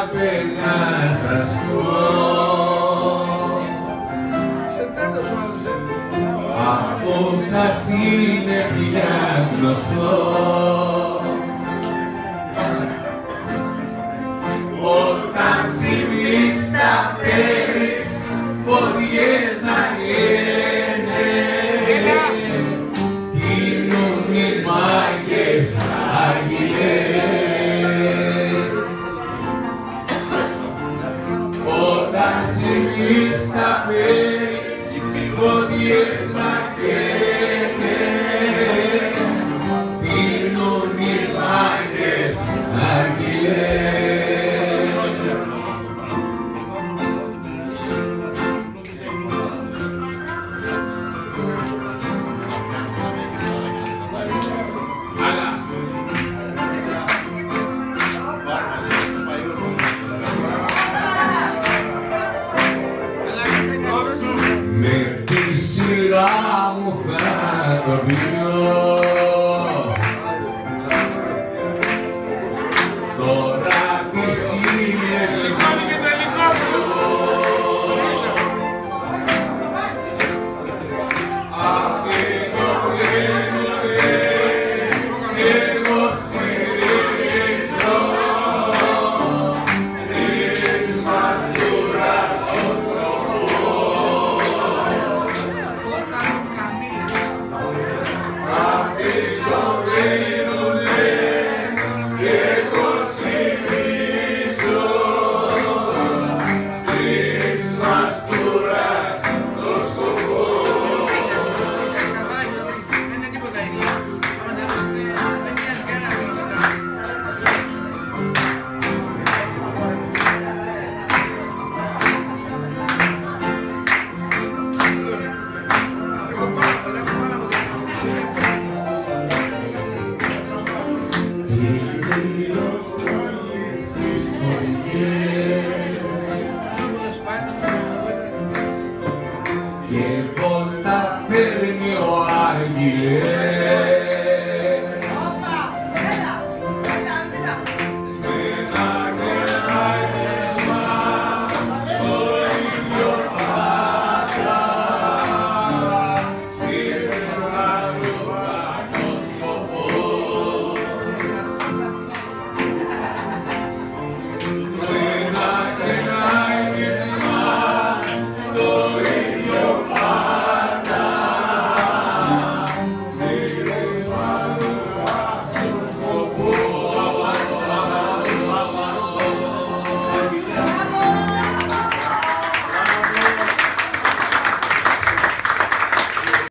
αγάπη να σας πω, αφού σας είναι πια γνωστό, όταν συμβεί στα πέρις φωτιές να καίνε, γίνουν οι μάγκες άγγελες. Όταν συμβεί στα πέρις φωτιές να καίνε, γίνουν οι μάγκες άγγελες. Με τη σειρά μου θα το πιω, τώρα τις χίλιες απ' εγώ βγαίνονται κι εγώ στηρίζω στις μαστούρας των σκοπών. Αυτοί βγαίνουνε κι εγώ στηρίζω στις μαστούρας των σκοπών. Yeah.